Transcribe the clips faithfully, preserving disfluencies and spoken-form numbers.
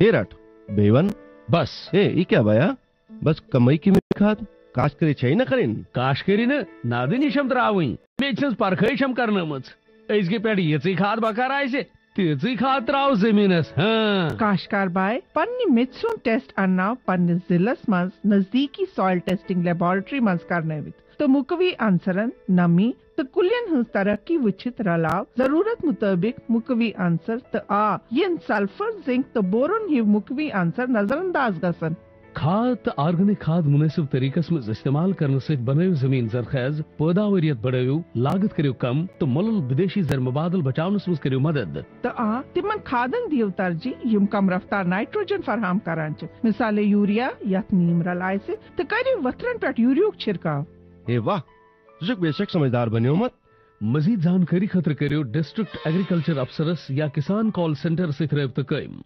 हे रट बेवन बस ए ई क्या बया बस कमाई की में खाद काश करे छै न करिन काश करिन नादिन इशम त्रावई मेचस परखैशम करनमच इसके पेट यची खाद बकार आइसे तेजी खाद त्राव जमीनस हां काशकार बाय पन्नी मित्सुम टेस्ट अन्ना पन्नी जिलस मंस नजदीकी सॉइल टेस्टिंग लेबोरेटरी मंस करनेवित तो मुकवी आंसरन नमी तो कुलियन हंस तरक्की विचित रलाव जरूरत मुताबिक मुकवी आंसर तो आ यन सल्फर जिंक तो बोरोन ही मुकवी आंसर नजरअंदाज गसन खाद तो ऑर्गेनिक खाद मुनासिब तरीकस में इस्तेमाल करने से बनायो जमीन जरखेज पैदावारियत बढ़ायो लागत करियो कम तो मुल्क विदेशी जर मुबादल बचावनस में करियो मदद तो आ तिमन खादन दियो तरजी यम कम रफ्तार नाइट्रोजन फराहम करान छ मिसाले यूरिया या नीम रलाय से तो करियो वत्रन पेट यूरियो छिड़काव ए वाह तुझे बेशक समझदार बनियो मत मजीद जानकारी खतर करियो डिस्ट्रिक्ट एग्रीकल्चर अफसरस या किसान कॉल सेंटर से रब्ता कयम।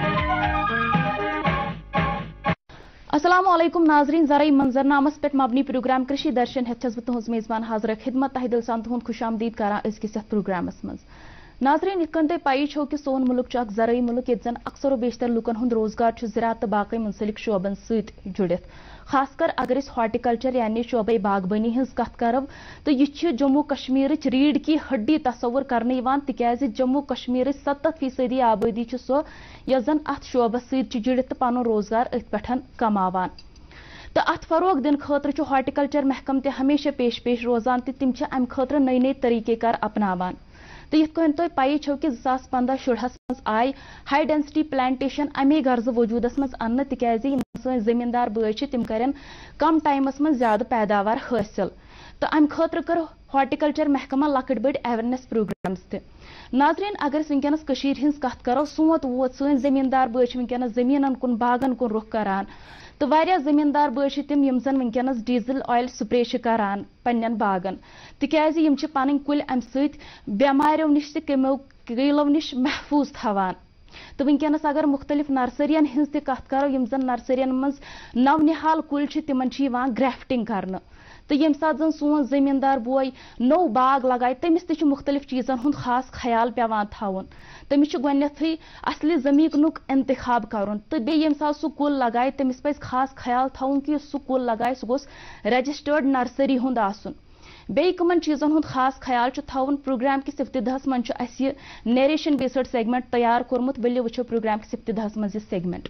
अस्सलाम वालेकुम नाजरीन ज़राई मंजरनामस पे मबनी प्रोग्राम कृषि दर्शन हेथस तुहज मेजबान हाजर खिदमत तह दिल सान तुहद खुशामदीद करान अजकिस प्रोग्रामस मज नाजरीन इत कन तुम पई छो कि सोन मुल्क ज़राई मुल्क ये जन अक्सर व बेशतर लुकन हुंद रोजगार ज़राअत तो बाकी मुंसलिक शोबन सत जुड़ित खासकर अगर इस हॉर्टिकल्चर यानी शोबे बागबानी हज कत करब तो यह जम्मू कश्मीर रीढ़ की हड्डी तस्वुर करने तिकाज जम्मू कश्मीर सत्तर फीसदी आबादी सो यस जन अत शोबस सत जुड़ित तो पन रोजगार अथ पे कमावान तो अत फरोग दिन खतर हॉर्टिकल्चर महकम ते हमेशा पेश पेश रोजान तिम अम खतर नई नई तरीके कार अपनावान तो ये तुम पई छो कि ज़ास पंद्रह शुरहस मज आय हाई डेंसिटी प्लांटेशन अमे गर्ज वजूदस मज अन्न तिकाज सन जमींदार बय तिम करें कम टाइमस मज ज्यादा पैदावार हासिल तो अम खतर कर हॉर्टिकल्चर महकमा लकट बड़ अवेयरनेस प्रोग्राम्स ते नाजरीन अगर वनकस कशीर हिंस कत करो सोत वोत सन जमींदार बय वनकस जमीनन कुन बागन कुन रुख करान तो वारिया जमींदार बय तिम यम जन वनकस डीजल ऑयल स्प्रे करान पन्नन बागन तिकाज यम छ पन कुल अम सत बेमारियों निश ते कमो कीलों निश महफूज थवान तो वनकस अगर मुख्तलिफ नर्सरियन हिंस ते कत करो यम जन नर्सरियन मज नवनिहाल कुल छ तिमन छ यिवान ग्राफ्टिंग करने तो ये सात जन सोन जमींदार बोय नो बाग लगाए तमिस ते मुख्तलिफ चीजन हुंद खास ख्याल पेवान थावन तमिस गोथै असली जमीनुक इंतखाब करन तो बे ये सात सह कुल लगाए तमिस पज खास ख्याल थावन कि सह कुल लगाए सह गोस रजिस्टर्ड नर्सरी हुंद आसन बे कमन चीजन हुंद खास ख्याल थावन प्रोग्राम किस इफ्तिदाहस मन नरेशन बेस्ड सेगमेंट तैयार कोरमुत वलियो वुचो प्रोग्राम किस इफ्तिदाहस मन सेगमेंट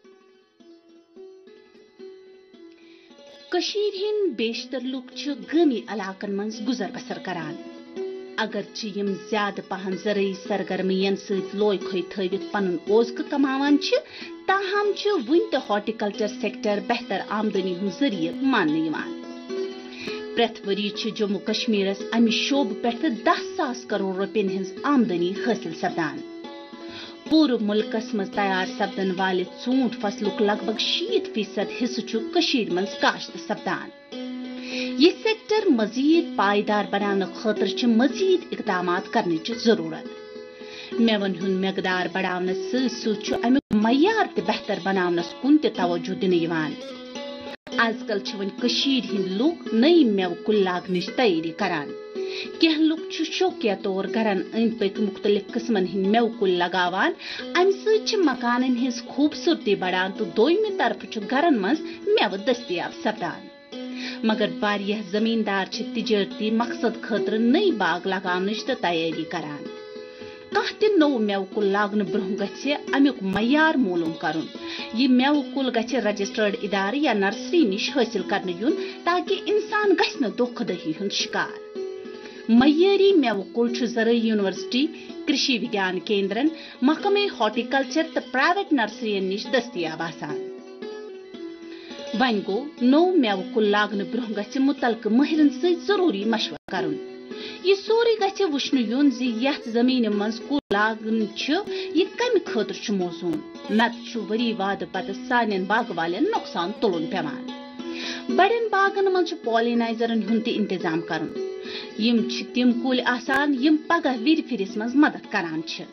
कशीर हिंद बेशतर लुक गमी इलाकन मज गुजर बसर करान अगर यम ज्यादा पहन ज़रई सरगर्मियन सत लोय खोय थवित पन ओज़क कमावान ताहम वन तो हॉर्टिकल्चर सेक्टर बेहतर आमदनी हुंद जरिए मानने प्रेथ वरी जम्मू कश्मीरस अमि शोब पे दह सास करोड़ रुपयन हिंज आमदनी हासिल सपदान पूरे मुल्कस मज तैयार सपदन वाले ूंठ फसलुक लगभग शीत फीसद हिस्सु कशीर मज काश्त सपदान यह सेक्टर मजीद पायदार बनाने खतर मजीद इकदाम करने जरूरत मेवन हुंद मकदार बढ़ाने सत अमुक मयार ते बेहतर बनावनस कुन ते तवज्जो दिन आजकल वन कशीर हिंद लूक नई मेव कुल लागनिश तैयारी करान कह लुक शौकिया तौर गरन अंद पक मुख्तलिफ किस्मन हिंद मेव कुल लगावान अम सत मकानन हिंज खूबसूरती बढ़ान तो दोयमी तरफ गरन मज मेव दस्तियाब सपदान मगर वारियाह जमींदार तिजारती मकसद खतर नई बाग लगावनिश तो तैयारी करान कह ते नो मेव कुल लागन ब्रोह गछे अमुक मयार मालूम करुन यह मेव कुल गछे रजिस्टर्ड इदारे या नर्सरी निश हासिल करने युन ताकि इंसान गछ न धोखदही हुंद शिकार मयारी मेव कुल ज़रई यूनिवर्सिटी कृषि विज्ञान केंद्रन महकमे हॉर्टिकल्चर तो प्राइवेट नर्सरियन निश दस्तियाब आसान वन गो नो मेव कुल लागन ब्रोह गछे मुतलक महिरन सत जरूरी मशवर करुन यह सोरे गछे वुचन युन जि यथ जमीन मज कुल लागन यह कम खतर मौजून नत वरी वाद पत सान बाग वालन नुकसान तुलन पेवान बड़न बागन मज पॉलिनाइजरन हुंद इंतजाम करन यम तिम कुल आसान यम पगह विर फिरिस मज मदद करान छ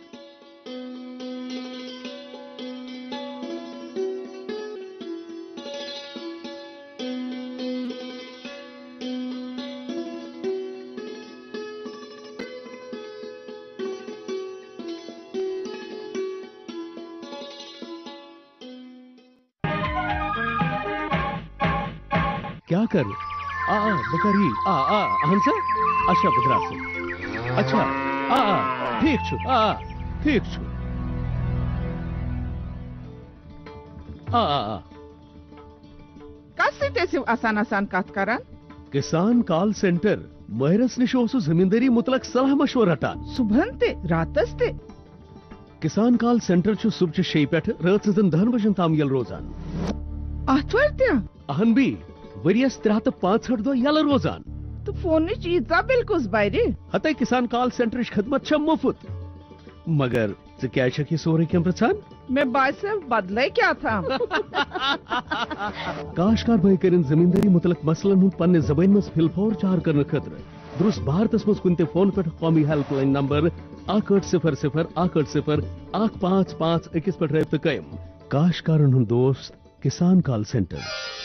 کیا کر آ آ بہ کر یہ آ آ اہن سا اچھا بہ درا اچھا آ آ ٹھیک چھ آ آ ٹھیک چھ آ آ آ کس سی آسان آسان کت کران کسان کال سینٹر ماہرس نش زمینداری متعلق صلاح مشورہ رٹان صبح تے راتس تے کسان کال سینٹر صبح شی پہ رات سن دہن بجن تام یل روزان آتوار تیا اہن بی وریس ترہ تو پانچ ہٹھ دہ یل روزان تو فون چیزا بل کس بر ہتہ کسان کال سینٹر خدمت مفت مگر ژٕ یہ سورے کم پرژھان میں باعث بدلے کیا تھا کاشکار بھائی کرن زمینداری متعلق مسئلن ہند پنہ زبان مز فل فور چار کرنے خاطر درست بھارتس مز کن تہ فون پہ قومی ہیلپ لائن نمبر اک ٲٹھ صفر صفر اک ٲٹھ صفر اک پانچ پانچ اکس پہ رابطہ قائم کاشکارن ہند دوست کسان کال سینٹر.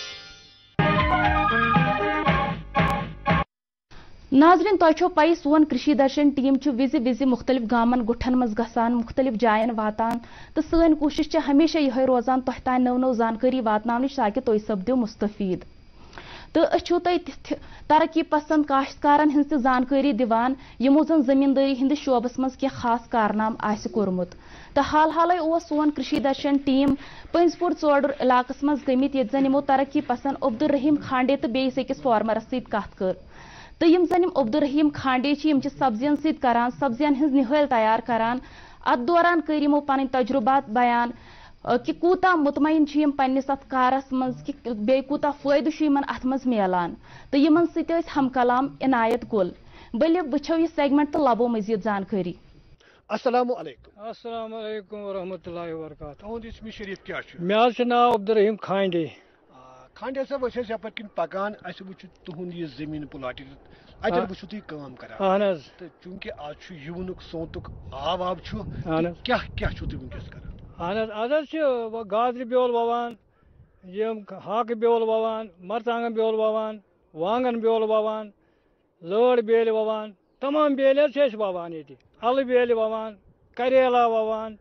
ناظرین تہ پی سون کرشی درشن ٹیم وز وز مختلف گامن گٹھن مز گسان مختلف جائن واتان تو سن کوشش ہمیشہ یہ روزان تہ تان نو نو زانکاری واتناونچ تاکہ تھی سپدو مستفید تو اچھو تہ ترقی پسند کاشتکارن ہز تہ زانکاری دیوان یمو زن زمینداری ہندس شعبس مز کی خاص کارنام آسہ کورمت تو حال حالے اوس سون کرشی درشن ٹیم پنز پور ژوڈر علاقس مز گمت یت زن یمو ترقی پسند عبدالرحیم کھانڈے تو بیس أکس فارمرس ست کت کر تو یم زن عبدالرحیم کھانڈے سبزین ست کران سبزین ہز نہال تیار کران ات دوران کر یمو پن تجربات بیان کہ کوتا مطمئن یم پنس ات کارس مز کہ بے کوتا فائدہ ات مز میلان تو یمن ست ہم کلام عنایت گل بلے وچھو یہ سیگمنٹ تو لبو مزید جانکاری. السلام علیکم. السلام علیکم ورحمۃ اللہ وبرکاتہ. تہد اسم شریف کیا مے ناو عبدالرحیم کھانڈے. کھانڈے صاحب اس یپر کن پکان اس وچ تہند یہ زمین پلاٹ اتر وچھو تھی کام کران. اہن حظ. تو چونکہ آج یونک سونتک آب آب کیا کیا چھو تھی ونکس کران. اہن حظ آز حظ گازرِ بیول ووان یم ہاکہ بیول ووان مرژانگن بیول ووان وانگن بیول ووان لٲر بیلہِ ووان تمام بیلہِ حظ چھِ أسۍ ووان ییٚتہِ الہٕ بیلہِ ووان کریلا ووان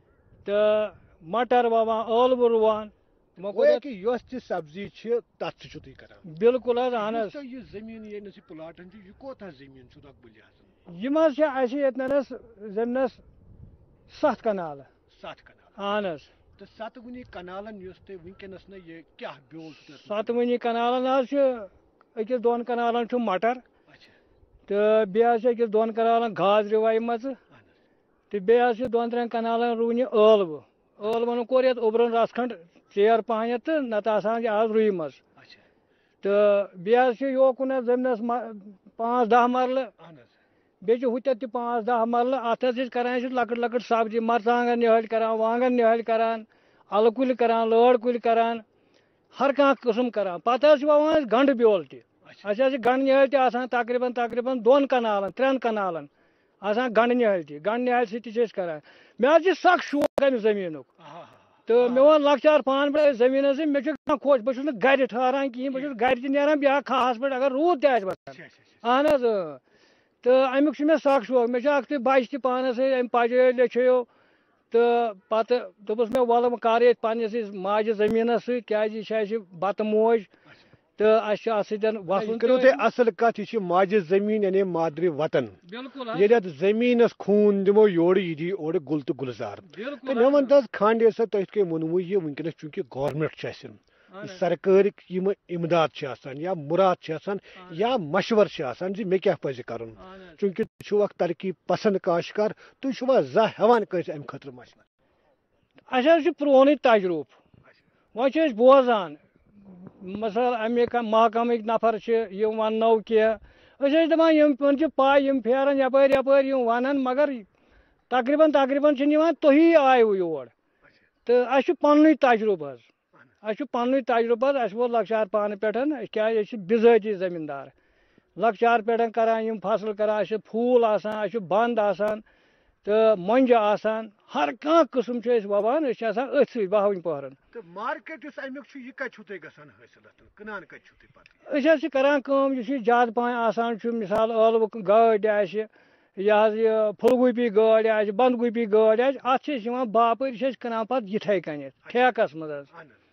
تہٕ مٹر ووان ٲلوٕ رُوان. یس تہ سبزی تتھ چھو تھی کران. بالکل حظ اہن حظ. یہ زمین یہ پلاٹن یہ کوتاہ زمین تقبل لحاظ یم حظ اسہ یتنس زمینس ستھ کنال. ستھ کنال. اہن حظ. تو ستونی کنالن یس تہ ونکس نا یہ کیا بیول. ستونی کنالن حظ أکِس دۄن کنالن چھُ مٹر تہٕ بیٚیہِ حظ چھِ أکِس دۄن کنالن گازرِ وایمژٕ تہٕ بیٚیہِ حظ چھِ دۄن ترٛٮ۪ن کنالن رُونہِ ٲلوٕ. ٲلون کوٚر یتھ اوٚبرن رژھ کھنڈ ژیر پہنتھ تہٕ نتہٕ آسان آز رُومٕژ. تہٕ بیٚیہِ حظ چھِ یوکُن حظ زٔمیٖنس پانٛژھ دہ مرلہٕ بیٚیہِ چھِ ہُتٮ۪تھ تہِ پانٛژھ دہ مرلہٕ اتھ حظ چھِ کران أسۍ لۄکٕٹ لۄکٕٹ سبزی مرژانگن نِہٲلۍ کران وانگن نِہٲلۍ کران الہٕ کُلۍ کران لٲر کُلۍ کران ہر کانٛہہ قٕسم کران. پتہٕ حظ چھِ ووان أسۍ گنڈٕ بیول تہِ. اسہِ حظ چھِ گنڈٕ نِہٲلۍ تہِ آسان تقریٖبن تقریٖبن دۄن کنالن ترٛٮ۪ن کنالن آسان گنڈٕ نِہٲلۍ تہِ. گنڈٕ نِہٲلۍ سۭتۍ تہِ چھِ أسۍ کران. مےٚ حظ چھِ سخ شوق امہِ زٔمیٖنُک تہٕ مےٚ ووٚن لۄکچار پانہٕ پٮ۪ٹھ زٔمیٖنس سۭتۍ مےٚ چھُ گژھان خۄش. بہٕ چھُس نہٕ گرِ ٹھہران کِہینۍ بہٕ چھُس گرِ تہِ نیران بیاکھ کھاہس پٮ۪ٹھ اگر روٗد تہِ آسہِ وسان. اہن حظ اۭں. تہٕ امیُک چھُ مےٚ سخ شوق. مےٚ چھُ اکھتُے بچہِ تہِ پانس سۭتۍ أمۍ پجٲو لیٚچھٲیو تہٕ پتہٕ دوٚپُس مےٚ وَلہٕ بہٕ کرٕ ییٚتہِ پننسٕے ماجہِ زٔمیٖنس سۭتۍ کیازِ یہِ چھِ اسہِ بتہٕ موج تہٕ اسہِ چھُ اتھ سۭتۍ وسُن. کرو تُہۍ اصل کتھ. یہ چھِ ماجہِ زٔمیٖن یعنی مادری وطن. بالکل. ییٚلہِ اتھ زٔمیٖنس خوٗن دِمو یورٕ یہِ دی اورٕ گُل تہٕ گُلزار. تہٕ مےٚ ون تہٕ حظ کھانڈے صٲب تۄہہِ یِتھ کٔنۍ ووٚنوٕ یہِ ونکیٚنس چوٗنکہِ گورمنٹ چھِ اسہِ سرکٲرٕکۍ یِم امداد چھِ آسان یا مُراد چھِ آسان یا مشور چھِ آسان زِ مےٚ کیاہ پزِ کرُن. چوٗنکہِ تُہۍ چھِو اکھ ترقی پسند کاشتکار تُہۍ چھِوا زانٛہہ ہٮ۪وان کٲنٛسہِ امہِ خٲطرٕ مشور. اسہِ حظ چھُ پرونُے تجرُبہٕ. وۄنۍ چھِ أسۍ بوزان مثال امہِ محکمٕکۍ نفر چھِ یِم وننو کینٛہہ أسۍ ٲسۍ دپان یِمن چھِ پاے یِم پھیرن یپٲرۍ یپٲرۍ یِم ونن مگر تقریٖبن تقریٖبن چھِ نِوان تُہی آیوٕ یور. تہٕ اسہِ چھُ پننُے تجرُبہٕ حظ. اسہِ چھُ پننُے تجرُبہٕ حظ. اسہِ ووت لۄکچار پانہٕ پٮ۪ٹھ کیازِ أسۍ چھِ بِذٲتی زٔمیٖندار لۄکچار پٮ۪ٹھ کران یِم فصل کران. اسہِ چھِ پھوٗل آسان اسہِ چھُ بنٛد آسان تہٕ مۄنجہِ آسان ہر کانٛہہ قٕسم چھِ أسۍ ووان. أسۍ چھِ آسان أتھۍ سۭتۍ بہوٕنۍ پٔہرن. تہٕ مارکیٹ یُس امیُک چھُ یہِ کتہِ چھُو تۄہہِ گژھان حٲصِل کٕنان کتہِ چھُو تُہۍ پتہٕ. أسۍ حظ چھِ کران کٲم یُس یہِ زیادٕ پہم آسان چھُ مِثال ٲلوٕ گٲڑۍ آسہِ یہِ حظ یہِ پھُل گوٗپی گٲڑۍ آسہِ بنٛد گوٗپی گٲڑۍ آسہِ اتھ چھِ أسۍ یِوان باپٲرۍ چھِ أسۍ کٕنان پتہٕ یِتھے کٔنٮ۪تھ ٹھیکس منٛز حظ.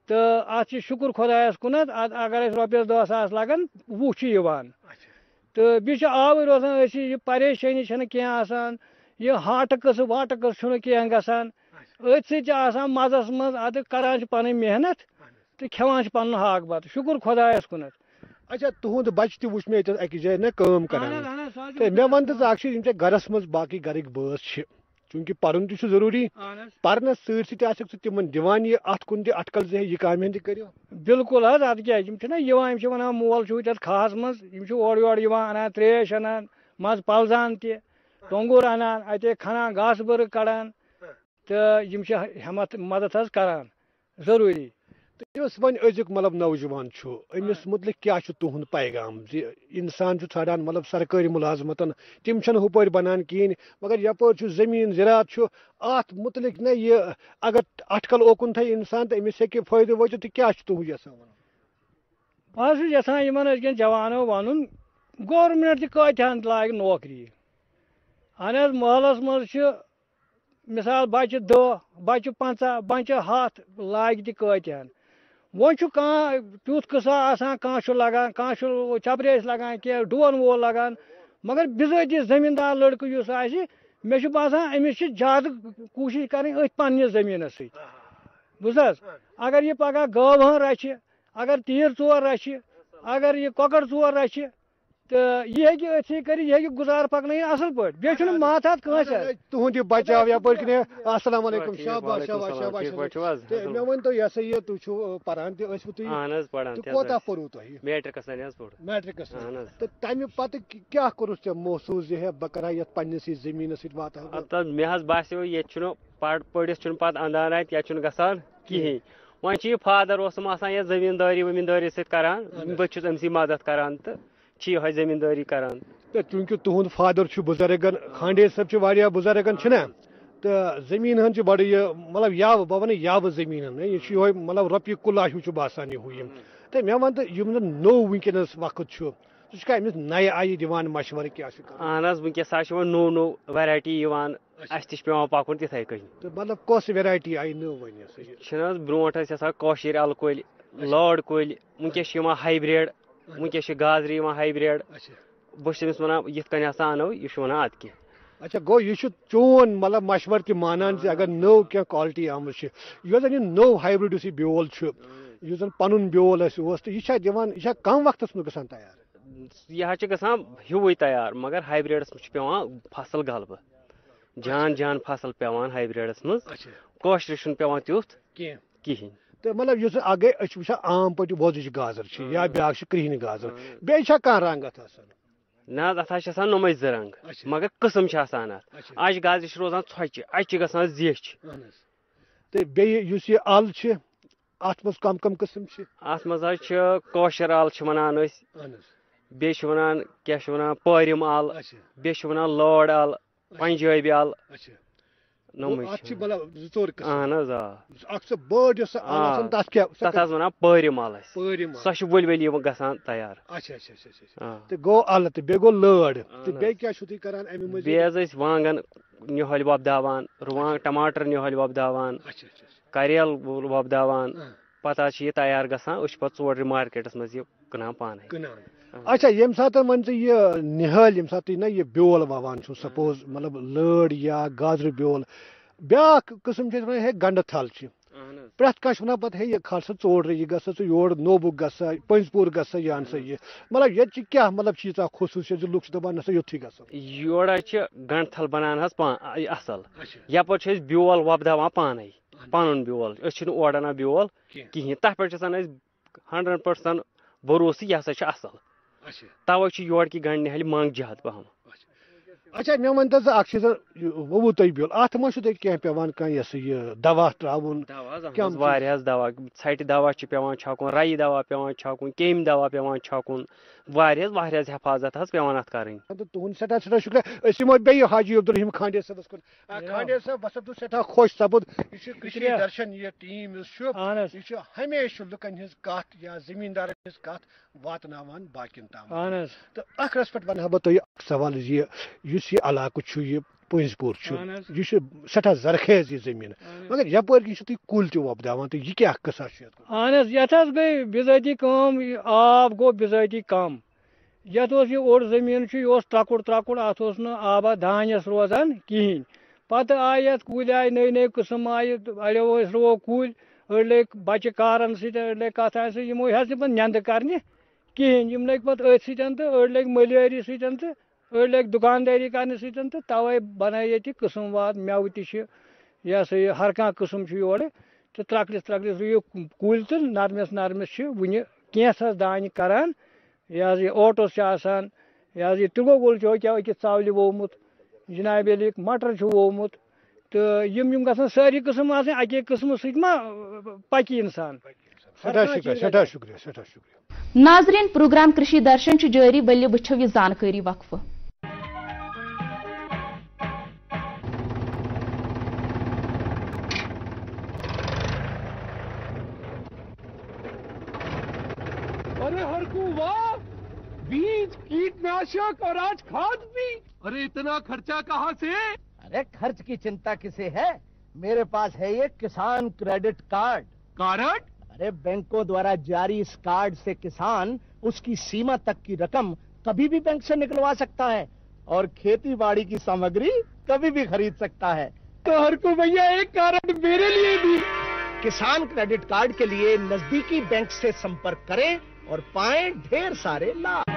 تو ات شکر خدایس کنت اگر اس رۄپیس دہ ساس لگان وہ یوان تو بیٚیہِ آوٕرۍ روزان أسۍ یہِ پریشٲنی چھنہٕ کینٛہہ آسان یہِ ہاٹہٕ قٕصہٕ واٹہٕ قٕصہٕ چھُنہٕ کینٛہہ گژھان أتھۍ سۭتۍ چھِ آسان مزس منٛز اَدٕ کران چھِ پنٕنۍ محنت تہٕ کھٮ۪وان چھِ پنُن ہاکھ بتہٕ شُکر خۄدایس کُنتھ. اچھا تُہُنٛد بچہِ تہِ وٕچھ مےٚ ییٚتٮ۪تھ أکِس جایہِ نا کٲم کران تہٕ مےٚ ون تہٕ ژٕ اکھ چیٖز یِم ژےٚ گرس منٛز باقٕے گرٕکۍ بٲژ چھِ چوٗنٛکہِ پرُن تہِ چھُ ضروٗری پرنس سۭتۍ سۭتۍ آسکھ ژٕ تِمن دِوان یہِ اتھ کُن تہِ اٹکل زِ یہِ کامہِ ہن تہِ کٔرِو. بالکل حظ ادٕ کیٛاہ یِم چھِنہ یِوان یِم چھِ ونان مول چھُ ییٚتٮ۪تھ کھہس منٛز یِم چھِ اورٕ یورٕ یِوان انان تریش انان منٛزٕ پلزان تہِ ٹۄنٛگُر انان اتے کھنان گاسہٕ بٔرٕ کڑان تہٕ یِم چھِ ہٮ۪متھ مدد حظ کران ضروٗری. تہٕ یُس وۄنۍ أزیُک مطلب نوجوان چھُ أمِس مُتعلق کیٛاہ چھُ تُہُنٛد پیغام زِ انسان چھُ ژھانڈان مطلب سرکٲری مُلازمتن تِم چھنہٕ ہُپٲرۍ بنان کِہیٖنۍ مگر یپٲرۍ چھُ زٔمیٖن زِراعت چھُ اتھ مُتعلق نہ یہِ اگر اٹکل اوکُن تھایہِ انسان تہٕ أمِس ہیٚکہِ فٲیدٕ وٲتِتھ تہٕ کیٛاہ چھُ تُہُنٛد یژھان ونُن. بہٕ حظ چھُس یژھان یِمن أزکٮ۪ن جوانو ونُن گورمنٹ تہِ کۭتِہن لاگہِ نوکری. اہن حظ محلس منٛز چھِ مثال بچہِ دہ بچہِ پنژاہ بچہِ ہتھ لاگہِ تہِ کۭتِہن. وۄنۍ چھُ کانٛہہ تیُتھ قٕصہ آسان کانٛہہ چھُ لگان کانٛہہ چھُ چپریس لگان کینٛہہ ڈوٗن وول لگان مگر بِذٲتی زٔمیٖندار لڑکہٕ یُس آسہِ مےٚ چھُ باسان أمِس چھِ زیادٕ کوٗشش کرٕنۍ أتھۍ پننِس زٔمیٖنس سۭتۍ بوٗز حظ. اگر یہِ پگاہ گٲو ہن رچھِ اگر تیٖر ژور رچھِ اگر یہِ کۄکر ژور رچھِ تہٕ یہِ ہیٚکہِ أتھۍ سۭتۍ کٔرِتھ یہِ ہیٚکہِ گُزارٕ پکنٲیِتھ اصل پٲٹھۍ بیٚیہِ چھُنہٕ ماتحت کٲنٛسہِ حظ. تُہُنٛد یہِ بچاو یپٲرۍ کِنۍ السلام علیکم شاباش شاباش شاباش تہٕ مےٚ ؤنۍتو یہِ ہسا یہِ تُہۍ چھِو پران تہِ ٲسوٕ تُہۍ تہٕ کوتاہ پوٚروٕ تۄہہِ میٹرکس تانۍ حظ پوٚر میٹرکس تہٕ تمہِ پتہٕ کیٛاہ کوٚرُتھ ژےٚ محسوٗس زِ ہے بہٕ کرٕ ہا یتھ پننِسٕے زٔمیٖنس سۭتۍ واتہٕ ہا. مےٚ حظ باسیو ییٚتہِ چھُنہٕ پر پٔرِتھ چھُنہٕ پتہٕ انٛدان اتہِ یتہِ چھُنہٕ گژھان کِہینۍ. وۄنۍ چھُ یہِ فادر اوسُم آسان یتھ زٔمیٖندٲری ؤمیٖندٲری سۭتۍ کران بہٕ چھُس أمسٕے مدد کران تہٕ چھِ یِہوے زٔمیٖندٲری کران. تہٕ چوٗنٛکہِ تُہُنٛد فادر چھُ بُزرگن کھانڈے صٲب چھِ واریاہ بُزرگن چھِنہ تہٕ زٔمیٖن ہن چھِ بڑٕ یہِ مطلب یاوٕ بہٕ ونہٕ یاوٕ زٔمیٖنن یہِ چھُ یِہوے مطلب رۄپیہِ کُلا ہیوٗ چھُ باسان یہِ ہُہ یِم. تہٕ مےٚ ون تہٕ یِم زن نوٚو وٕنکیٚنس وقت چھُ سُہ چھُ أمِس نَیہِ آیہِ دِوان مشورٕ کیٛاہ چھُ کران. اہن حظ وٕنکیٚس حظ چھِ وۄنۍ نوٚو نوٚو ویرایٹی یِوان اَسہِ تہِ چھُ پیوان پکُن تِتھٕے کٔنۍ. تہٕ مطلب کۄس ویرایٹی آیہِ نٔو وۄنۍ ہسا یہِ چھِنہٕ حظ برونٛٹھ ٲسۍ آسان کٲشِر اَلہٕ کُلۍ لٲر کُلۍ وٕنکیٚس چھِ یِوان ہایبرِڈ وٕنکیٚس چھِ گازرِ یِوان ہایبرِڈ. بہٕ چھُس أمِس ونان یِتھ کٔنۍ ہسا اَنو یہِ چھُ ونان اَدٕ کیٛاہ. اچھا گوٚو یہِ چھُ چون مطلب مشورٕ تہِ مانان زِ اگر نٔو کینٛہہ کالٹی آمٕژ چھِ یۄس زن یہِ نوٚو ہایبرِڈ یُس یہِ بیول چھُ یُس زن پنُن بیول اَسہِ اوس تہٕ یہِ چھا دِوان یہِ چھا کم وقتس منٛز گژھان تیار. یہِ حظ چھِ گژھان ہیوٗوٕے تیار مگر ہایبرِڈس منٛز چھُ پیوان فصل غلبہٕ جان جان فصل پیوان ہایبرِڈس منٛز کٲشرِ چھُنہٕ پیوان تیُتھ کِہینۍ. تہٕ مطلب یُس اکھ گٔے أسۍ چھِ وٕچھان عام پٲٹھۍ وۄزٕج گازر چھِ یا بیاکھ چھِ کرٛہِنۍ گازر بیٚیہِ چھا کانٛہہ رنٛگ اتھ آسان. نہ حظ اتھ حظ چھِ آسان نۄمے زٕ رنٛگ مگر قٕسم چھِ آسان اتھ اچھِ گازرِ چھِ روزان ژھۄچہِ اچہِ چھِ گژھان زیچھِ. تہٕ بیٚیہِ یُس یہِ ال چھِ اتھ منٛز کم کم قٕسم چھِ. اتھ منٛز حظ چھِ کٲشِر ال چھِ ونان أسۍ بیٚیہِ چھِ ونان کیٛاہ چھِ ونان پٲرِم ال بیٚیہِ چھِ ونان لٲر ال پنجٲبی ال. اہن حظ آ تتھ حظ ونان پٲرِم ال أسۍ سۄ چھِ ؤلۍ ؤلۍ یِوان گژھان تیار. تہٕ گوٚو الہٕ تہٕ بیٚیہِ گوٚو لٲر تہٕ بیٚیہِ کیٛاہ چھُو تُہۍ کران امہِ مٔزیٖد. بیٚیہِ حظ ٲسۍ وانگن نِہٲلۍ وۄپداوان رُوانٛگ ٹماٹر نِہٲلۍ وۄپداوان کریل وۄپداوان پتہٕ حظ چھِ یہِ تیار گژھان أسۍ چھِ پتہٕ ژورِ مارکیٹس منٛز یہِ کٕنان پانے. اچھا ییٚمہِ ساتہٕ وۄنۍ ژٕ یہِ نِہٲلۍ ییٚمہِ ساتہٕ تُہۍ نہ یہِ بیول ووان چھُو سپوز مطلب لٲر یا گازرِ بیول بیاکھ قٕسم چھِ أسۍ ونان ہے گنڈٕ تھل چھِ پرٛٮ۪تھ کانٛہہ چھُ ونان پتہٕ ہے یہِ کھال سا ژوٗر یہِ گژھِ ژٕ یور نوبُک گژھ سا پٔنٛزۍ پوٗر گژھ سا یہِ ان سا یہِ مطلب ییٚتہِ چھِ کیٛاہ مطلب چھِ ییٖژاہ خصوٗصیت زِ لُکھ چھِ دپان نسا یوٚتھُے گژھو. یورٕ حظ چھِ گنڈٕ تھل بنان حظ اصل یپٲرۍ چھِ أسۍ بیول وۄپداوان پانے پنُن بیول أسۍ چھِنہٕ اورٕ انان بیول کِہینۍ تتھ پٮ۪ٹھ چھِ آسان أسۍ ہنڈرنڈ پٔرسنٹ بروسہٕ یہِ ہسا چھُ اصل توے چھِ یورٕکہِ گنڈٕ نِہٲلۍ منٛگ زیادٕ پہم. اچھا مےٚ ؤنۍتو ژٕ اکھ چیٖز ووٚوُ تۄہہِ بیول اتھ ما چھُو تۄہہِ کینٛہہ پیٚوان کانٛہہ یہِ ہسا یہِ دوا ترٛاوُن. واریاہ حظ دوا ژھٹہِ دوا چھُ پیٚوان چھکُن رَیہِ دوا پیٚوان چھکُن کیٚمۍ دوا پیٚوان چھکُن واریاہ واریاہ حفاظت حظ پیٚوان اتھ کرٕنۍ. تُہُنٛد سٮ۪ٹھاہ سٮ۪ٹھاہ شُکریہ أسۍ یِمو بیٚیہِ حاجی عبدالرحیٖم کھانڈے صٲبس کُن. کھانڈے صٲب بہٕ سپدُس سٮ۪ٹھاہ خۄش سپُد یہِ چھُ کٔشیٖر درشن یہِ ٹیٖم یُس چھُ یہِ چھُ ہمیشہٕ لُکن ہٕنٛز کتھ یا زٔمیٖندارن ہٕنٛز کتھ واتناوان باقین تام. تہٕ ٲخرس پٮ۪ٹھ ونہٕ ہا بہٕ تۄہہِ اکھ سوال زِ یُس یہِ علاقہٕ چھُ یہِ پنز پور یہ سٹھا زرخیز یہ زمین مگر یپر تھی کل تہ وۄپداوان تو یہ کیا قصہ اہن حظ یتھ حظ گئی بِذٲتی کٲم آب گوٚو بِذٲتی کم یتھ اوس یہ اوٚڑ زٔمیٖن چھُ یہِ اوس ترٛکُر ترٛکُر اتھ اوس نہٕ آبا دانٮ۪س روزان کِہیٖنۍ پتہٕ آیہِ یتھ کُلۍ آیہِ نٔے نٔے قٕسم آیہِ اڑیو ٲسۍ رُوو کُلۍ أڑۍ لٔگۍ بچہِ کارن سۭتۍ أڑۍ لٔگۍ کتھِ سۭتۍ یِمو حظ نہٕ پتہٕ نیندٕ کرنہِ کِہیٖنۍ یِم لٔگۍ پتہٕ أتھۍ سۭتۍ تہٕ أڑۍ لٔگۍ مٔلیٲری سۭتۍ تہٕ أڑۍ لٔگۍ دُکاندٲری کرنہٕ سۭتۍ تہٕ توے بنٲے ییٚتہِ قٕسم واد مٮ۪وٕ تہِ چھِ یہِ ہسا یہِ ہر کانٛہہ قٕسم چھُ یورٕ تہٕ ترٛکرِس ترٛکرِس رُیِو کُلۍ تہٕ نرمِس نرمِس چھِ وُنہِ کینٛژھس دانہِ کران یہِ حظ یہِ اوٹُس چھُ آسان یہِ حظ یہِ تِلگو گُل چھُ أکیاہ أکِس ژاولہِ وومُت جناب علیک مٹر چھُ وومُت تہٕ یِم یِم گژھن سٲری قٕسم آسٕنۍ اکے قٕسمہٕ سۭتۍ ما پکہِ انسان. سٹھا شکریہ سٹھا شکریہ سٹھا شکریہ. ناظرین پروگرام کرشی درشن چھ جاری ولہِ وٕچھو یہ زانکاری وقفہٕ. ارے ہر کو واہ بیج کیٹناشک اور آج کھاد بھی. ارے اتنا خرچہ کہاں سے؟ ارے خرچ کی چنتا کسے ہے، میرے پاس ہے یہ کسان کریڈٹ کارڈ. کارڈ؟ ارے بینکوں دوارا جاری اس کارڈ سے کسان اس کی سیما تک کی رقم کبھی بھی بینک سے نکلوا سکتا ہے اور کھیتی باڑی کی سامگری کبھی بھی خرید سکتا ہے. تو ہر کو بھیا ایک کارڈ میرے لیے بھی. کسان کریڈٹ کارڈ کے لیے نزدیکی بینک سے سمپرک کریں اور پائیں ڈھیر سارے لابھ.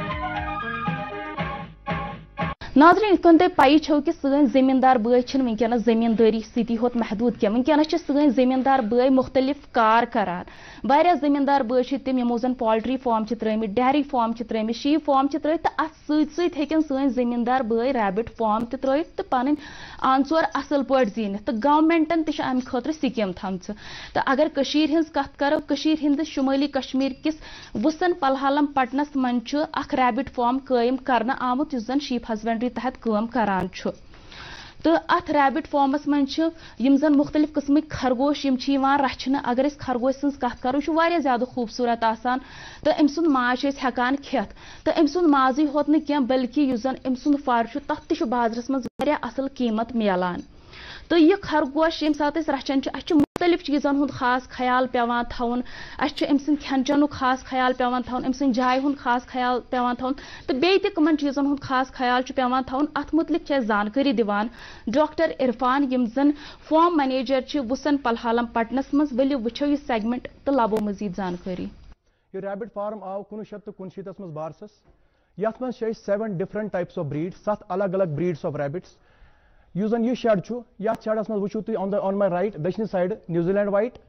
ناظرین یتھ کن تہ پی چھو کہ سن زمیندار بٲے چھن ونکس زمینداری ستی ہوت محدود کی ونکس سن زمیندار بٲے مختلف کار کران. واریاہ زمیندار بٲے چھ تم یمو زن پولٹری فارم چھ ترٲمٕتۍ ڈیری فارم چھ ترٲمٕتۍ شیپ فارم چھ ترٲیِتھ تہٕ اتھ سۭتۍ سۭتۍ ہیٚکن سٲنۍ زمیندار بٲے ریبٹ فارم تہِ ترٲیِتھ تہٕ پنٕنۍ آنژور اصل پٲٹھۍ زیٖنِتھ تہٕ گورمنٹن تہِ چھِ امہِ خٲطرٕ سکیٖم تھامژٕ. تہٕ اگر کٔشیٖر ہٕنٛز کتھ کرو کٔشیٖر ہٕنٛدِس شُمٲلی کشمیٖر کِس وُسن پلہالم پٹنس منٛز چھُ اکھ ریبٹ فارم قٲیِم کرنہٕ آمُت یُس زن شیپ ہسبنڈری تحت کٲم کران چھُ. تو ات ریبٹ فارمس من یم زن مختلف قسمک خرگوش یم چھ یوان رچھنہ. اگر اس خرگوش سن کت کرو یہ واریاہ زیادہ خوبصورت آسان تو ام سند ماز چھ ہیکان کھیت تو ام سند مازی ہوت نہ کینٛہہ بلکہ یُس زن ام سند فر چھ تتھ تہ بازرس مز واریاہ اصل قیمت میلان. تو یہ خرگوش یم سات اس رچھان چھ اس مختلف چیزن ہند خاص خیال پیوان تھاون اس ام سند کھین چنک خاص خیال پیوان تھاون ام سند جائے ہند خاص خیال پیوان تھاون تو بیٚیہِ تہِ کمن چیزن ہند خاص خیال چھ پیوان تھاون. ات متعلق چھ زانکاری دِوان ڈاکٹر عرفان یم زن فارم مینیجر چھ وسن پلہالم پٹنس مز. ؤلِو وٕچھو یہ سیگمنٹ تو لبو مزید زانکاری. یہ ریبٹ فارم آو کنوہ شیت تو کنشیتس مز بارسس یت مز seven different types of breed ست الگ الگ بریڈس آف ریبٹس. یُس زن یہ شیڈ چھُ یتھ شیڈس مز وٕچھو تُہۍ آن آن مائی رائٹ دچھنہِ سایڈ نیوزی لینڈ وائٹ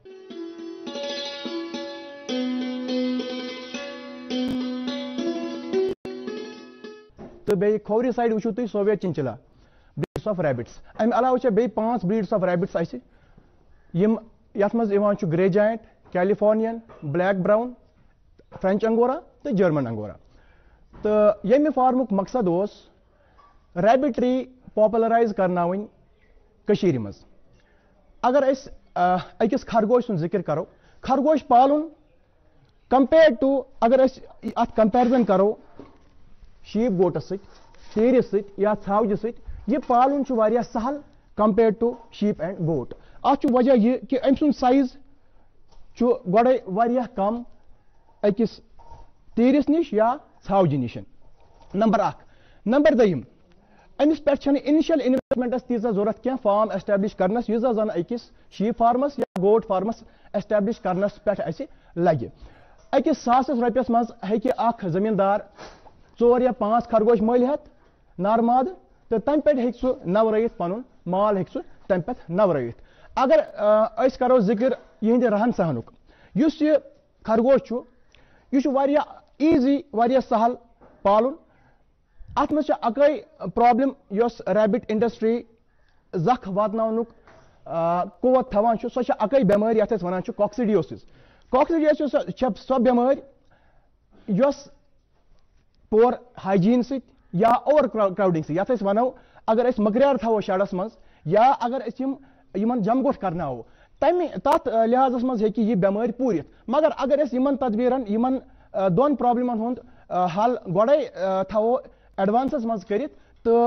تو بیٚیہِ کھوورِ سایڈ وٕچھو تُہۍ Soviet chinchilla breeds of rabbits. امہِ علاوٕ چھِ بیٚیہِ پانٛژھ بریڈس آف ریبٹس اسہِ یِم یتھ منٛز یِوان چھُ grey giant Californian black brown French angora تہٕ جرمن انگورا. تہٕ ییٚمہِ فارمُک مقصد اوس ریبٹری پاپولرائز کرناوٕنۍ کٔشیٖرِ منٛز. اگر أسۍ أکِس خرگوش سُنٛد ذِکر کرو خرگوش پالُن کمپیئر ٹو اگر أسۍ اتھ کمپیرزن کرو شیپ گوٹس سۭتۍ تیٖرِس سۭتۍ یا ژھاوجہِ سۭتۍ یہِ پالُن چھُ واریاہ سہل compare to sheep and goat. اتھ چھُ وجہ یہِ کہِ أمۍ سُنٛد سایز چھُ گۄڈے واریاہ کم أکِس تیٖرِس نِش یا ژھاوجہِ نِش. نمبر اکھ. نمبر دوٚیِم أمِس پٮ۪ٹھ چھنہٕ اِنِشل اِنویسٹمنٹس تیٖژاہ ضوٚرتھ کینٛہہ فارم ایسٹیبلش کرنس ییٖژاہ زن أکِس شیپ فارمس یا گوٹ فارمس ایسٹیبلش کرنس پٮ۪ٹھ اسہِ لگہِ. أکِس ساسس رۄپیس منٛز ہیٚکہِ اکھ زٔمیٖندار ژور یا پانٛژھ خرگوش مٔلۍ ہٮ۪تھ نارمادٕ تہٕ تمہِ پٮ۪ٹھ ہیٚکہِ سُہ نوٲیِتھ پنُن مال ہیٚکہِ سُہ تمہِ پٮ۪ٹھ نوٲیِتھ. اگر أسۍ کرو ذِکر یِہنٛدِ رہن سہنُک یُس یہِ خرگوش چھُ یہِ چھُ واریاہ ایٖزی واریاہ سہل پالُن. اتھ منٛز چھِ اکٲے پرابلم یۄس ریبٹ انڈسٹری زکھ واتناونُک قوت تھاوان چھُ سۄ چھِ اکٲے بٮ۪مٲرۍ یتھ أسۍ ونان چھِ کاکسیڈیوسِس. کاکسیڈیوسِس چھےٚ سۄ بٮ۪مٲرۍ یۄس پور ہایجیٖن سۭتۍ یا اوور کراوڈنگ سۭتۍ یتھ أسۍ ونو اگر أسۍ مٔکریار تھاوو شیڈس منٛز یا اگر أسۍ یِم یِمن جمگوٹھ کرناوو تمہِ تتھ لحاظس منٛز ہیٚکہِ یہِ بٮ۪مٲرۍ پوٗرِتھ. مگر اگر أسۍ یِمن تدبیٖرن یِمن دۄن پرابلمن ہُنٛد حل گۄڈے تھاوو ایڈوانسس منٛز کٔرِتھ تہٕ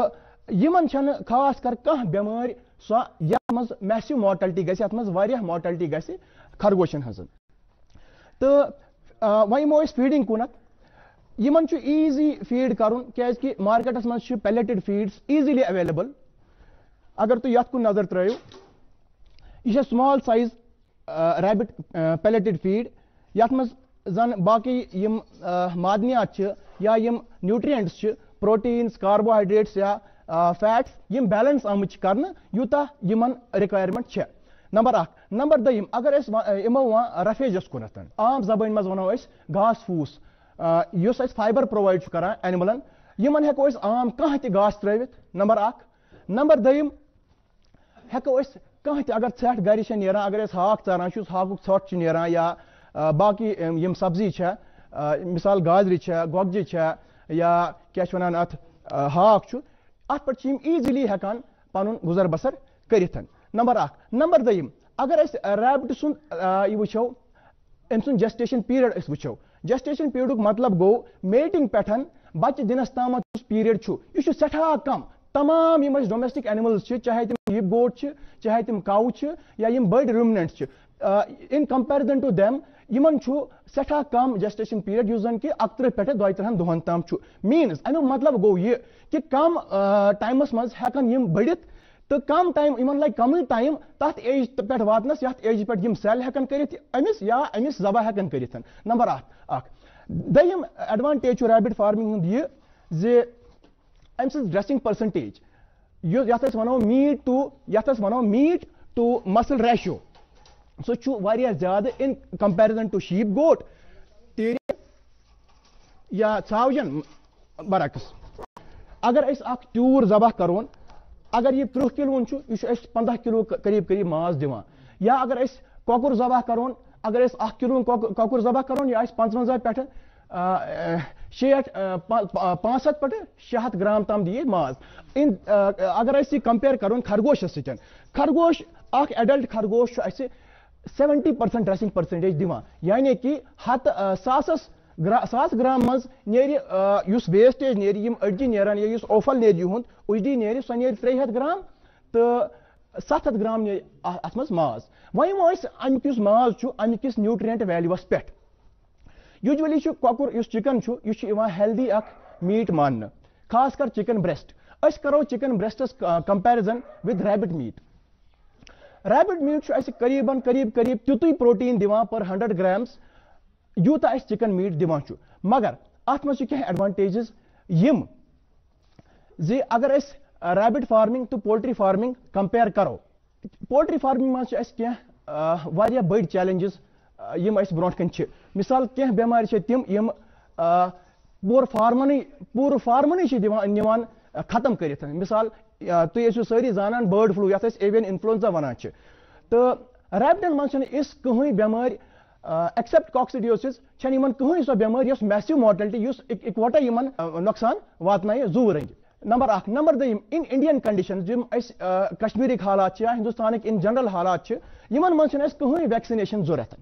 یمن چھن خاص کر کانٛہہ بیمٲرۍ سۄ یتھ منٛز میسِو مارٹلٹی گژھِ یتھ منٛز واریاہ مارٹلٹی گژھِ خرگوشن ہٕنٛز تہٕ وۄنۍ یِمو أسۍ فیٖڈِنٛگ کُنتھ یمن چھُ ایٖزی فیٖڈ کرُن کیازکہِ مارکیٹس منٛز چھِ پیلیٹِڈ فیٖڈس ایٖزیلی ایویلیبل اگر تُہۍ یتھ کُن نظر ترٲیِو یہ small size rabbit pelleted feed یتھ منٛز زن باقی یم معدنیات یا یم نیوٹرینٹس چھِ پروٹینز کاربوہائیڈریٹس یا فیٹس یم بیلنس آمٕتۍ کرنہٕ یوٗتاہ یمن رِکویرمنٹ چھےٚ نمبر اکھ نمبر دوٚیِم اگر أسۍ یِمو وۄنۍ رفیجس کُنتھ عام زبٲنۍ منٛز ونو أسۍ گھاس فوٗس یُس اَسہِ فایبر پرووایڈ چھُ کران اینملن یمن ہٮ۪کو أسۍ عام کانٛہہ تہِ گاسہٕ ترٲوِتھ نمبر اکھ نمبر دوٚیِم ہٮ۪کو أسۍ کانٛہہ تہِ اگر ژھٮ۪ٹھ گرِ چھےٚ نیران اگر أسۍ ہاکھ ژاران چھُ ہاکُک ژھۄٹھ چھُ نیران یا باقی یِم سبزی چھےٚ مثال گازرِ چھےٚ گۄگجہِ چھےٚ یا کیٛاہ چھِ وَنان اَتھ ہاکھ چھُ اَتھ پٮ۪ٹھ چھِ یِم ایٖزیلی ہٮ۪کان پنُن گُزر بسر کٔرِتھ نمبر اکھ نمبر دوٚیِم اگر أسۍ ریبٹہٕ سُنٛد یہِ وٕچھو أمۍ سُنٛد جسٹیشن پیٖریڈ أسۍ وٕچھو جسٹیشن پیٖریڈُک مطلب گوٚو میٹِنگ پٮ۪ٹھ بچہِ دِنس تامتھ یُس پیٖریڈ چھُ یہِ چھُ سٮ۪ٹھاہ کم تمام یِم اَسہِ ڈومیسٹِک اینملز چھِ چاہے تِم شیٖپ گوٹ چھِ چاہے تِم کاو چھِ یا یِم بٔڑۍ رومننٹس چھِ اِن کمپیرزن ٹو دیم یِمن چھُ سٮ۪ٹھاہ کم جسٹیشن پیٖریڈ یُس زن کہِ اکتٕرہ پٮ۪ٹھٕ دۄیہِ تٕرہن دۄہن تام چھُ میٖنٕز امیُک مطلب گوٚو یہِ کہِ کم ٹایمس منٛز ہٮ۪کن یِم بٔڑِتھ تہٕ کم ٹایم یِمن لگہِ کمٕے ٹایم تتھ ایج پٮ۪ٹھ واتنس یتھ ایجہِ پٮ۪ٹھ یِم سیل ہٮ۪کن کٔرِتھ أمِس یا أمِس ذبح ہٮ۪کن کٔرِتھ نمبر اکھ اکھ دوٚیِم ایڈوانٹیج چھُ ریبٹ فارمنگ ہُنٛد یہِ زِ أمۍ سٕنٛز ڈریسنگ پٔرسنٹیج یتھ أسۍ ونو میٖٹ ٹُو یتھ أسۍ ونو میٖٹ ٹُو مسل ریشو سُہ چھُ واریاہ زیادٕ in comparison to sheep goat تیٖرِ یا ژھاوجن برعکس اگر أسۍ اکھ تیوٗر ذبح کرون اگر یہِ تٕرٛہ کِلوُن چھُ یہِ چھُ اَسہِ پنٛداہ کِلوٗ قریٖب قریٖب ماز دِوان یا اگر أسۍ کۄکُر ذبح کرون اگر أسۍ اکھ کِلوُن کۄکُر ذبح کرون یہِ آسہِ پانٛژوَنٛزاہ پٮ۪ٹھٕ شیٹھ پانٛژھ ہتھ پٮ۪ٹھٕ شےٚ ہتھ گرام تام دِیہِ ماز اِن اگر أسۍ یہِ کمپیر کرون خرگوشس سۭتۍ خرگوش اکھ ایڈلٹ خرگوش چھُ اَسہِ سیونٹی پٔرسنٹ ڈریسنگ پٔرسنٹیج دِوان یعنی کہِ ہتھ ساسس ساس گرام منٛز نیرِ یُس ویسٹیج نیرِ یِم أڑجہِ نیرن یا یُس اوفل نیرِ یِہُنٛد اُجڑی نیرِ سۄ نیرِ ترٛےٚ ہتھ گرام تہٕ ستھ ہتھ گرام نیرِ اتھ منٛز ماز وۄنۍ یِمو أسۍ امیُک یُس ماز چھُ امیُک کِس نیوٗٹرینٹ ویلیوٗوس پٮ۪ٹھ یوٗجولی چھُ کۄکُر یُس چِکن چھُ یہِ چھُ یِوان ہیلدی اکھ میٖٹ ماننہٕ خاص کر چِکن برٛیسٹ أسۍ کرو چِکن برٛیسٹس comparison with rabbit meat rabbit meat چھُ اَسہِ قریٖبن قریٖب قریٖب تیُتُے پروٹیٖن دِوان پر ہنڈریڈ گرامز یوٗتاہ اَسہِ چِکن میٖٹ دِوان چھُ مگر اتھ منٛز چھِ کینٛہہ ایڈوانٹیجز یِم زِ اگر أسۍ ریبٹ فارمنگ تہٕ پولٹری فارمنگ کمپیر کرو پولٹری فارمنگ منٛز چھِ اَسہِ کینٛہہ واریاہ بٔڑۍ چیلنجز یِم اَسہِ برونٛٹھ کَنۍ چھِ مِثال کینٛہہ بٮ۪مارِ چھِ تِم یِم پوٗرٕ فارمنٕے پوٗرٕ فارمنٕے چھِ دِوان نِوان ختم کٔرِتھ مِثال تُہۍ ٲسِو سٲری زانان بٲرڈ فلوٗ یتھ أسۍ ایویَن انفلوئنزا ونان چھِ تہٕ ریبٹن منٛز چھنہٕ یِژھ کٕہٕنۍ بٮ۪مٲرۍ ایکسپٹ کاکسیڈیوسِس چھنہٕ یِمن کٕہٕنۍ سۄ بٮ۪مٲرۍ یۄس میسِو مارٹلٹی یُس اِکوٹے یِمن نۄقصان واتنایہِ زوٗ رٔنگۍ نمبر اکھ نمبر دوٚیِم اِن انڈین کَنڈِشنز یِم اَسہِ کشمیٖرٕکۍ حالات چھِ یا ہندوستانٕکۍ اِن جنرل حالات چھِ یِمن منٛز چھنہٕ اَسہِ کٕہٕنۍ ویکسِنیشن ضوٚرتھ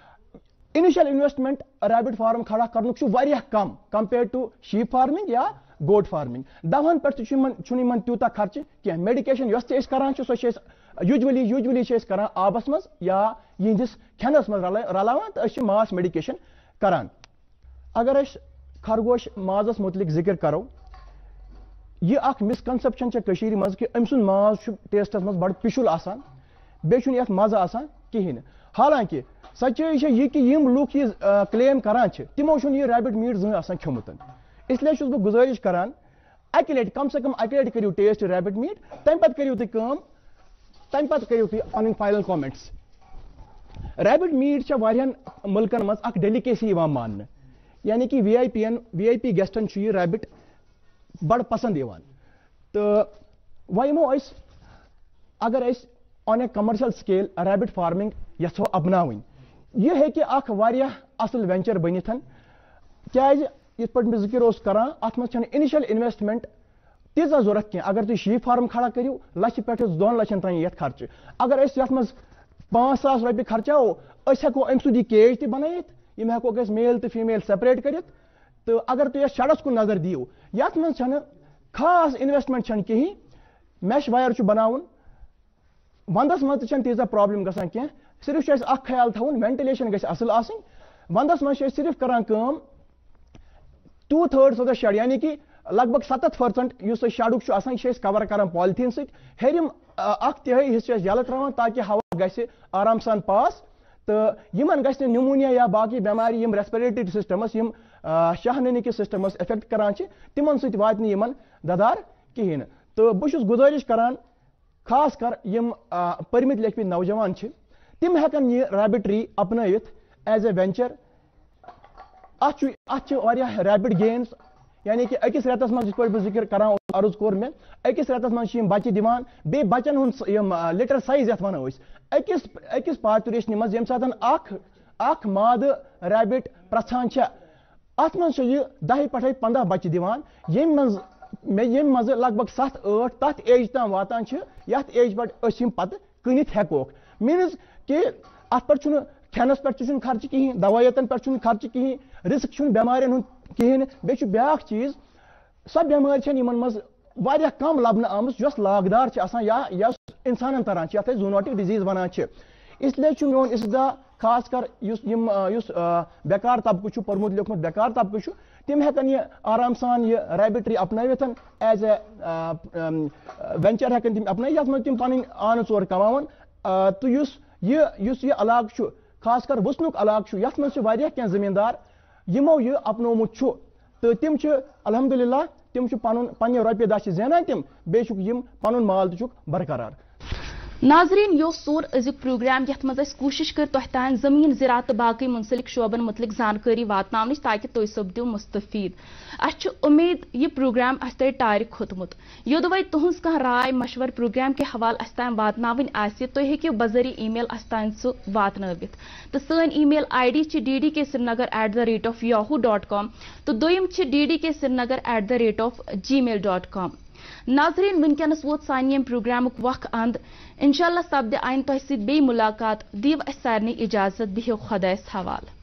اِنِشل اِنویسٹمنٹ ریبٹ فارم کھڑا کرنُک چھُ واریاہ کم کمپیٲرڈ ٹُو شیٖپ فارمنگ یا گوٹ فارمنگ دَوہن پٮ۪ٹھ تہِ چھُ یِمن چھُنہٕ یِمن تیوٗتاہ خرچہٕ کینٛہہ میڈِکیشن یۄس تہِ أسۍ کران چھِ سۄ چھِ أسۍ یوٗجولی یوٗجولی چھِ أسۍ کران آبس منٛز یا یِہنٛدِس کھٮ۪نس منٛز رلاوان تہٕ أسۍ چھِ ماس میڈِکیشن کران اگر أسۍ خرگوش مازس متعلق ذِکر کرو یہِ اکھ مِسکنسپشن چھےٚ کٔشیٖرِ منٛز کہِ أمۍ سُنٛد ماز چھُ ٹیسٹس منٛز بڑٕ پِشُل آسان بیٚیہِ چھُنہٕ یتھ مزٕ آسان کِہینۍ نہٕ حالانکہِ سچٲیی چھےٚ یہِ کہِ یِم لُکھ یہِ کلیم کران چھِ تِمو چھُنہٕ یہِ ریبٹ میٖٹ زٕہٕنۍ آسان کھیوٚمُت اسلیے چھُس بہٕ گُزٲرِش کران اکہِ لٹہِ کم سے کم اکہِ لٹہِ کٔرِو ٹیسٹ ریبٹ میٖٹ تمہِ پتہٕ کٔرِو تُہۍ کٲم تمہِ پتہٕ کٔرِو تُہۍ پنٕنۍ فاینل کامنٹس ریبٹ میٖٹ چھےٚ واریاہن مُلکن منٛز اکھ ڈیلِکیسی یِوان ماننہٕ یعنی کہِ وی آی پی ین وی آی پی گیسٹن چھُ یہِ ریبٹ بڑٕ پسنٛد یِوان تہٕ وۄنۍ یِمو أسۍ اگر أسۍ on a commercial scale rabbit farming یژھو اپناوٕنۍ یہِ ہیٚکہِ اکھ واریاہ اصل وینچر بٔنِتھ کیازِ یِتھ پٲٹھۍ بہٕ ذِکر اوسُس کران اتھ منٛز چھنہٕ انِشل انویسٹمنٹ تیٖژاہ ضوٚرتھ کینٛہہ اگر تُہۍ شیٖپ فارم کھڑا کٔرِو لچھِ پٮ۪ٹھٕ دۄن لچھن تام یتھ خرچہٕ اگر أسۍ یتھ منٛز پانٛژھ ساس رۄپیہِ خرچاوو أسۍ ہٮ۪کو امہِ سُنٛد یہِ کیج تہِ بنٲیِتھ یِم ہٮ۪کوکھ أسۍ میل تہٕ فیٖمیل سیپریٹ کٔرِتھ تہٕ اگر تُہۍ یتھ شڈس کُن نظر دِیِو یتھ منٛز چھنہٕ खास इन्वेस्टमेंट छन कहीं मैश वायर छु बनाउन वंदस मत छन तीजा प्रॉब्लम गसान के सिर्फ छ अख ख्याल थवन वेंटिलेशन गछ असल आसिन वंदस मत छ सिर्फ करान काम two thirds of the shed यानी कि लगभग सत्तर परसेंट युस शेडुक छु आसान छ कवर करान पॉलिथीन सिट हेरिम अख तिहाई हिस्सा यल त्रावन ताकि हवा गछ आराम सान पास तो यमन गछ न्यूमोनिया या बाकी बेमारी यम रेस्पिरेटरी सिस्टमस यम शाहननी के सिस्टमस इफेक्ट करान छ तिमन सिट वात यमन ददार कहिन तो बहु गुजारिश करान खास कर यम परमित लेखित नौजवान छ तिम हेकन ये रैबिटरी अपनावित एज ए वेंचर अत रैबिट गेन्स यानी कि अकिस रेतस मज जिस जिक्र करान अर्ज कोर मे अकिस रेतस मज बच्चे दिवान बे बच्चन हुन लिटर साइज यथ वनो अकिस अकिस पातुरेशन मज यम सातन अख अख माद रैबिट प्रछान छ अत मज दह पे पंद्रह बच्चे दिवान यम मज मे यम मज लगभग सत आठ तथ एज तम वातान छ यथ एज पे पत कनित हेकोक मीन्स कि अत पे खेनस पे खर्च कहीं दवायतन पे खर्च कहीं रिस्क बेमारियन हुन कहीं बे ब्या चीज सो बेमारी मज वारिया कम लबन आम लागदार या या इंसान तरान ये जूनोटिक डिजीज वन इसलिए मोन इसदा खास कर युस यम युस बेकार तबकु पर्मुत लिखमुत बेकार तबकु तिम हेकन ये आराम सान ये रैबिटरी अपनावित एज ए वेंचर हेकन तिम अपना यथ मज तिम पन आन चोर कमावन तो युस ये युस ये इलाक खास कर वसनुक इलाक यथ मज क्या जमींदार यमो ये अपनोमुत तो तिम अल्हम्दुलिल्लाह तिम पन पन्ने रोपये दह ज़ानान तिम बे यम पनुन माल तुक बरकरार। नाजरीन यो सोर अजुक प्रोग्राम यथ मज कोशिश कर तह तान जमीन ज़राअत तो बाकी मुंसलिक शोबन मुतलिक जानकारी वातनावनिच ताकि तुम सपदिव मुस्तफीद अस उम्मीद यह प्रोग्राम अस तय टार खोतमुत योदवै तुहज कह राय मशवर प्रोग्राम के हवाल अस तान वातनावन आसि तुम हेकिव बजरी ई मेल अस तान सह वातनवित तो सन email I D D D K Srinagar at the rate of Yahoo dot com तो दोयम D D K Srinagar at the rate of Gmail dot com. नाजरीन वनकस वोत सान यम प्रोग्राम वक अंद इंशाल्लाह सपद आइन तुह सत बे मुलाकात दीव अस सारनी इजाजत बिहिव खुदायस हवाल।